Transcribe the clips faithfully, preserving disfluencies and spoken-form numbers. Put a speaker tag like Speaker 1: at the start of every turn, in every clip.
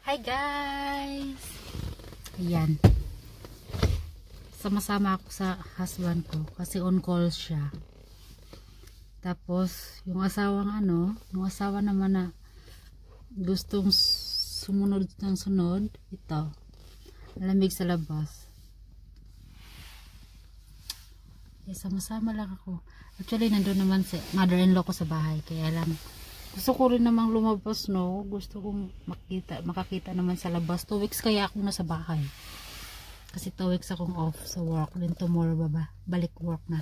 Speaker 1: Hi guys! Ayan. Sama-sama ako sa husband ko kasi on call siya. Tapos, yung asawang ano, yung asawa naman na gustong sumunod ng sunod, ito. Malamig sa labas. Eh, sama-sama lang ako. Actually, nandun naman si mother-in-law ko sa bahay. Kaya lang, gusto ko rin namang lumabas, no? Gusto kong makita, makakita naman sa labas. Two weeks kaya akong nasa bahay. Kasi two weeks akong off sa work. Then tomorrow, baba, balik work na.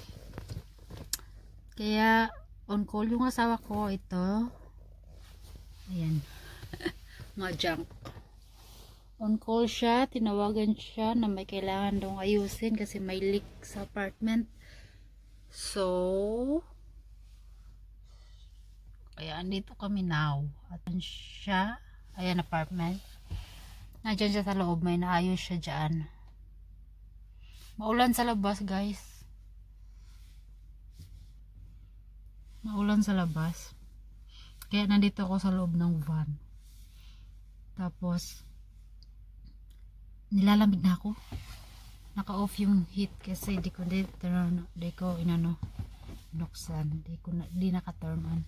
Speaker 1: Kaya, on call yung asawa ko. Ito. Ayan. Mga junk. On call siya. Tinawagan siya na may kailangan daw ayusin kasi may leak sa apartment. So, kaya andito kami now. At siya, ayan apartment. Nandiyan siya sa loob, may naayos siya dyan. Maulan sa labas guys. Maulan sa labas. Kaya nandito ako sa loob ng van. Tapos, nilalamig na ako. Naka-off yung heat kasi di ko, di, di ko inano, nuksan. Di ko, di naka-turn on.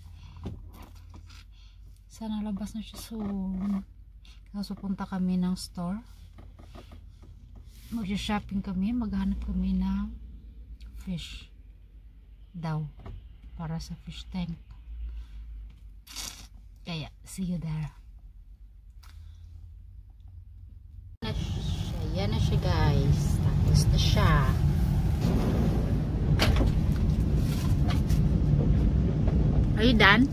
Speaker 1: Sana labas na siya soon. Kaso punta kami ng store. Mag-shopping kami. Maghanap kami ng fish daw. Para sa fish tank. Kaya, see you there. Yan na siya guys. Tapos na siya. Are you done?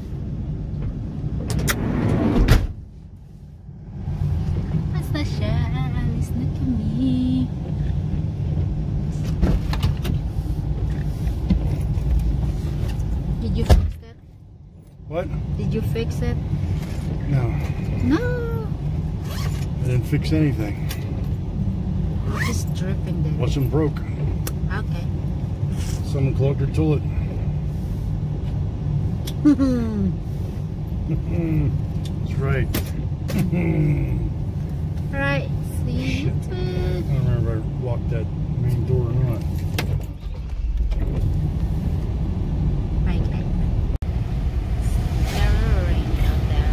Speaker 1: Na siya, alis na kami. Did you fix it?
Speaker 2: What?
Speaker 1: Did you fix it?
Speaker 2: No.
Speaker 1: No.
Speaker 2: I didn't fix anything.
Speaker 1: It's just dripping there.
Speaker 2: Wasn't broke.
Speaker 1: Okay.
Speaker 2: Someone clogged her toilet. That's right.
Speaker 1: Right, see you.
Speaker 2: I don't remember if I locked that main door or not.
Speaker 1: Okay. It's never rain out there.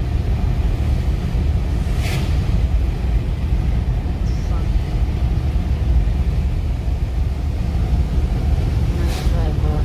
Speaker 1: Nice driver.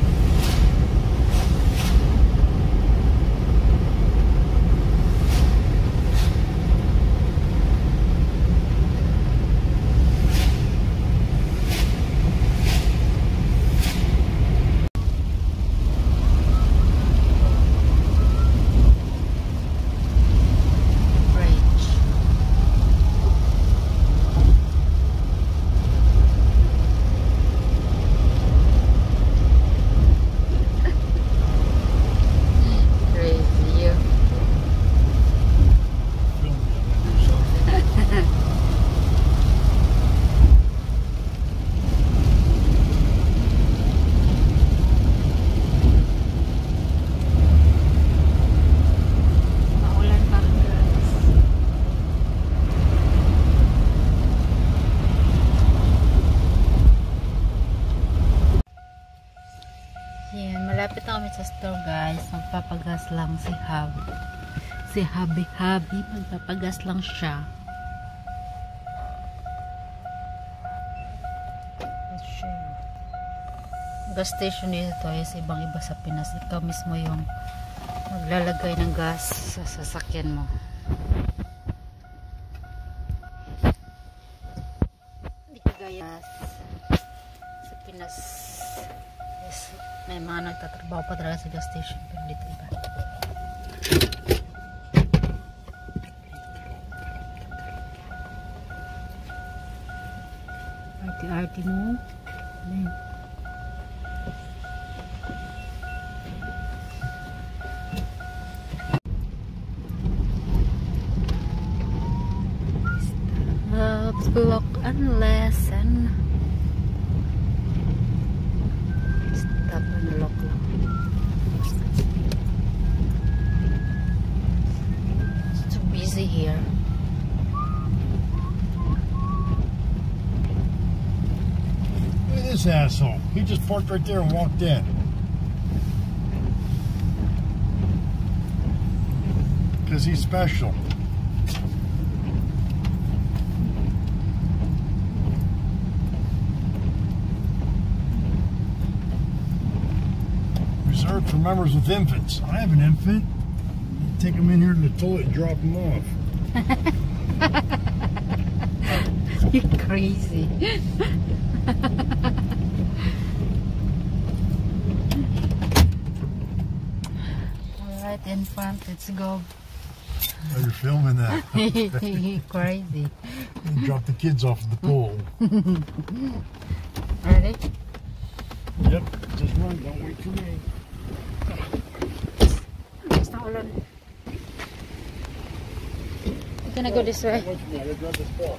Speaker 1: Yan, malapit na kami sa store guys. Magpapagas lang si Hub. Si Hubby Hubby, magpapagas lang siya. Gas station dito is ibang iba sa Pinas. Ikaw mismo yung maglalagay ng gas sa sasakyan mo. Hindi kagaya sa Pinas. May mga nagtatrabaho pa talaga sa gas station pero dito iba. Arti-arti mo. Ayan. Stops, block, and lesson. It's too busy here.
Speaker 2: this asshole. He just parked right there and walked in. Because he's special. Reserved for members with infants. I have an infant. Take him in here to the toilet and drop him off.
Speaker 1: You're crazy. Alright, infant, let's go.
Speaker 2: Oh, you're filming that.
Speaker 1: You're crazy.
Speaker 2: Drop the kids off at the pool.
Speaker 1: Ready?
Speaker 2: Yep, just run, don't wait for me.
Speaker 1: Basta ulan. We're gonna go this way.
Speaker 2: Wait for me, I gotta grab this ball.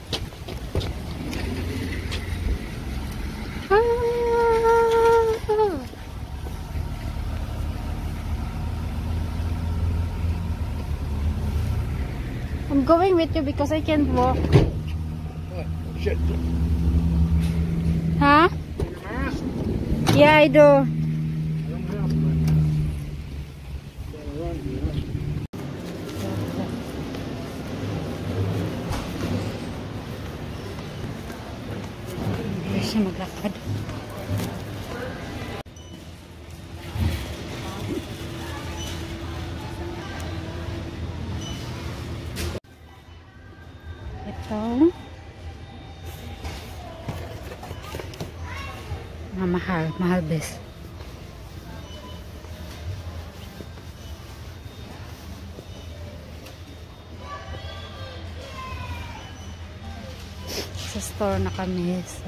Speaker 1: I'm going with you because I can't walk.
Speaker 2: Oh, shit.
Speaker 1: Huh?
Speaker 2: Your mask?
Speaker 1: Yeah, I do.
Speaker 2: I don't have my mask. Gotta run, you know.
Speaker 1: Hindi siya maglakad. Ito. Ah, mahal. Mahal bes. Sa store na kami. So,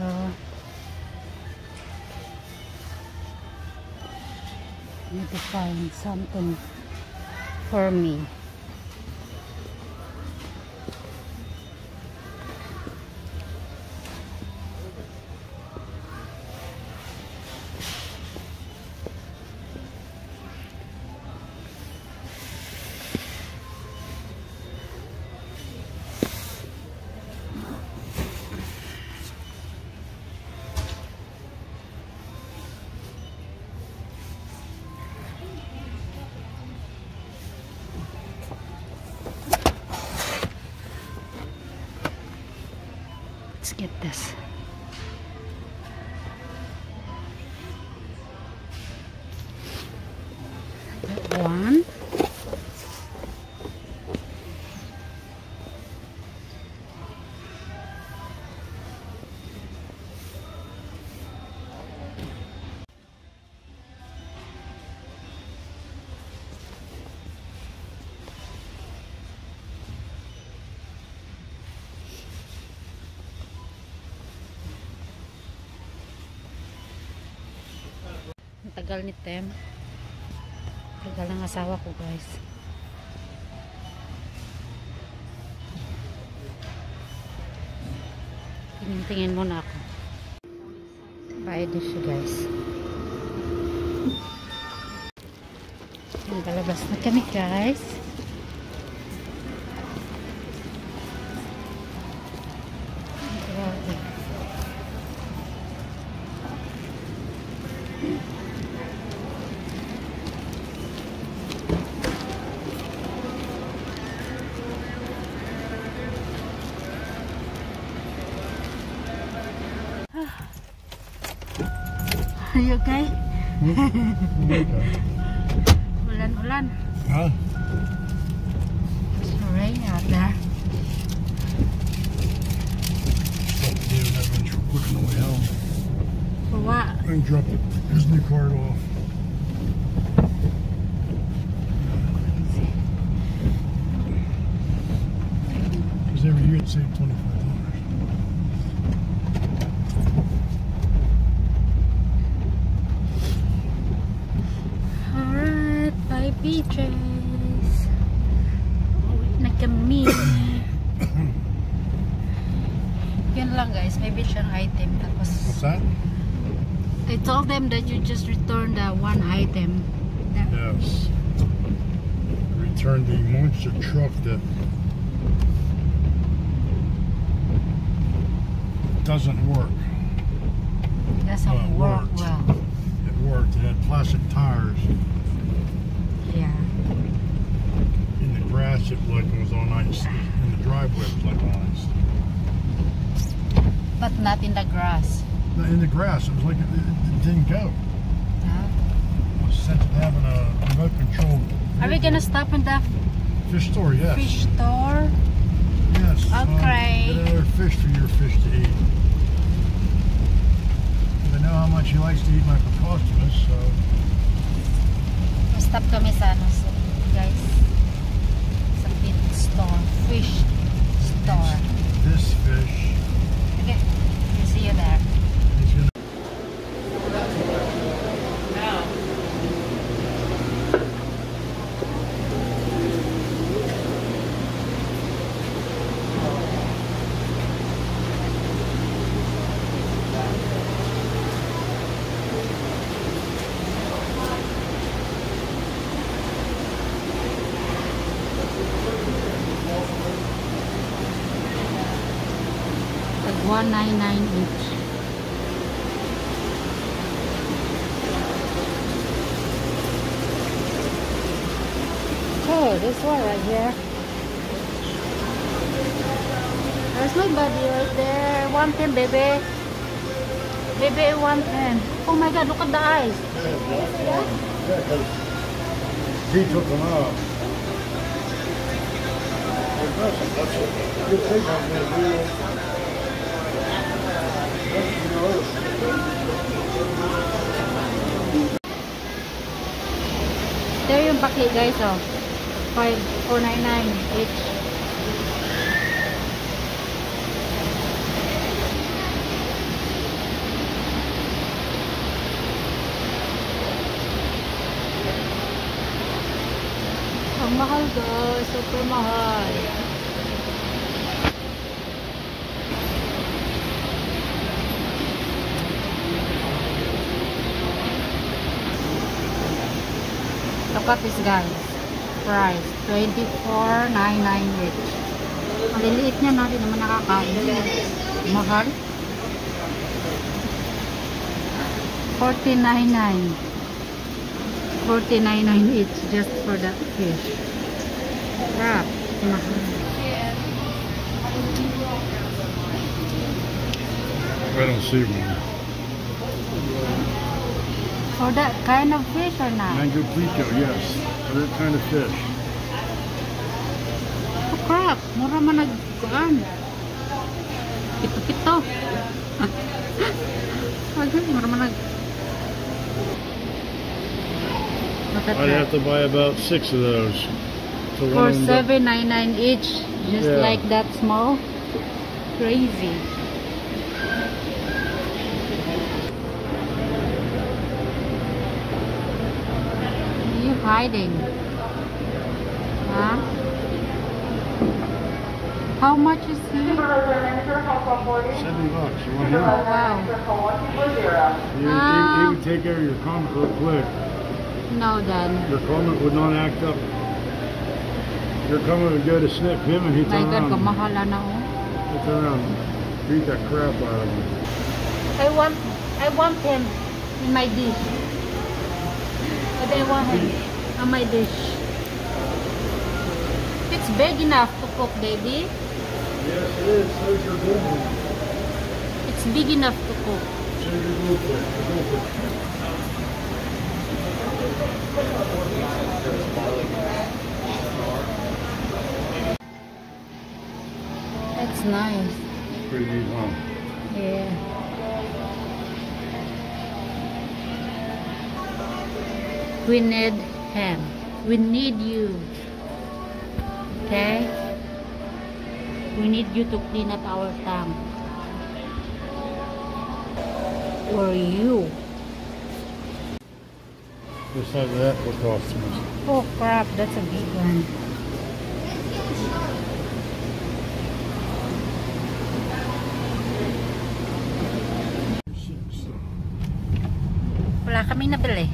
Speaker 1: need to find something for me. Let's get this. That one. Tagal ni Tem. Tagal ng asawa ko, guys. Tingin-tingin muna ako. Paedis siya, guys. Naglalabas na kami, guys. Grabe. Are you okay? Ulan-ulan.
Speaker 2: Huh?
Speaker 1: It's rain out there.
Speaker 2: Stop David having trouble putting away home.
Speaker 1: For what?
Speaker 2: And dropped his new card off. Because every year it saved twenty-five dollars.
Speaker 1: Bye beaches. Uwi na kami. Yan lang, guys. May beach ang item. Tapos,
Speaker 2: What's that?
Speaker 1: I told them that you just return the one item. That
Speaker 2: Yes. Return the monster truck that doesn't work.
Speaker 1: doesn't
Speaker 2: Well, it
Speaker 1: work
Speaker 2: worked.
Speaker 1: well.
Speaker 2: It worked. It had plastic tires.
Speaker 1: Yeah.
Speaker 2: In the grass, it like was on ice. In the driveway, it was like on ice.
Speaker 1: But not in the grass.
Speaker 2: No, in the grass, it was like it, it, it didn't go.
Speaker 1: Huh?
Speaker 2: I was sent to having a remote control.
Speaker 1: Are we gonna stop in the
Speaker 2: Fish store, yes.
Speaker 1: fish store?
Speaker 2: Yes.
Speaker 1: Okay.
Speaker 2: Um, get another fish for your fish to eat. I know how much he likes to eat my preposterous, so.
Speaker 1: Stop kami sa ano, so, guys. Sa pit store. Fish store.
Speaker 2: This fish.
Speaker 1: Okay. We'll see you there.
Speaker 2: He's gonna.
Speaker 1: one ninety-nine each. Oh, this one right here. There's nobody right there. one ten, baby. Baby, one ten. Oh my God, look at the eyes.
Speaker 2: He took them out. Good thing I'm gonna do.
Speaker 1: There yung pakli guys, oh. five four ninety-nine each. Ang mahal guys, super mahal. Look at this guys. Price twenty-four ninety-nine each. Ang liliit niya, natin naman nakakain. Mahal. fourteen ninety-nine. fourteen ninety-nine each just for that fish. Crap. Mahal.
Speaker 2: I don't see one.
Speaker 1: For that kind of fish or not?
Speaker 2: Mango Pico, yes. For that kind of fish.
Speaker 1: Oh crap, mura man nagkuhan. Pito-pito. Okay, mura man nag... Look at
Speaker 2: I'd
Speaker 1: that.
Speaker 2: have to buy about six of those. So
Speaker 1: For
Speaker 2: one of them-
Speaker 1: seven ninety-nine each, just
Speaker 2: Yeah.
Speaker 1: like that small. Crazy. What are you hiding? Huh? How much is he?
Speaker 2: Seven bucks. You want him?
Speaker 1: Wow.
Speaker 2: He, he, he would take care of your comment real quick.
Speaker 1: No, then.
Speaker 2: Your comment would not act up. Your comment would go to snip him and he'd
Speaker 1: My
Speaker 2: turn
Speaker 1: God,
Speaker 2: around.
Speaker 1: kamahala na oh.
Speaker 2: He'd turn around and beat that crap out of him.
Speaker 1: I want, I want him in my dish. But I want him on my dish. It's big enough to cook, baby.
Speaker 2: Yes, it is. So's your goldfish.
Speaker 1: It's big enough to cook.
Speaker 2: So's your goldfish. Your goldfish.
Speaker 1: That's nice.
Speaker 2: Pretty neat, huh?
Speaker 1: Yeah. We need him. We need you. Okay? We need you to clean up our tank. Or you.
Speaker 2: Besides that, what costs us?
Speaker 1: Oh crap, that's a big one. Wala kami nabili.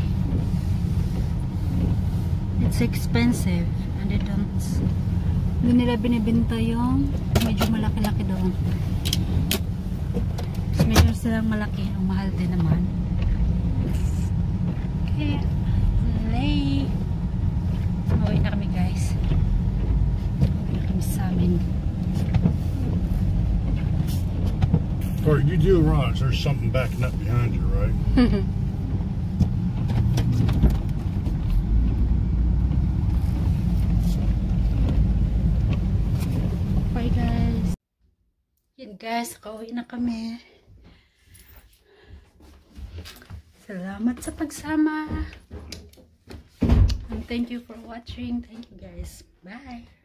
Speaker 1: It's expensive and they don't, hindi nila binibenta yung medyo malaki-laki doon. Meron silang malaki. Ang mahal din naman. Kaya, lay. Mauwi na kami guys. Mauwi na kami sa amin.
Speaker 2: Or you do realize there's something backing up behind you, right?
Speaker 1: Bye guys. Yan guys, kauwi na kami. Salamat sa pagsama. And thank you for watching. Thank you guys. Bye.